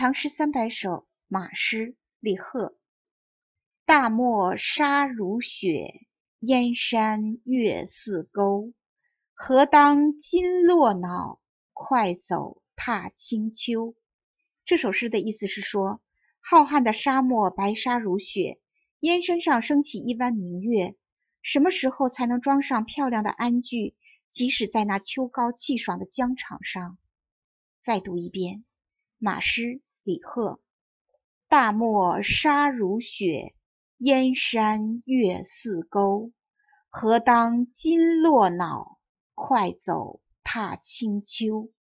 唐诗300首马诗李贺。大漠沙如雪，燕山月似钩。何当金络脑，快走踏清秋。这首诗的意思是说，浩瀚的沙漠白沙如雪，燕山上升起一弯明月，什么时候才能装上漂亮的鞍具，即使在那秋高气爽的疆场上？再读一遍，马诗李贺。大漠沙如雪，燕山月似钩。何当金络脑，快走踏清秋。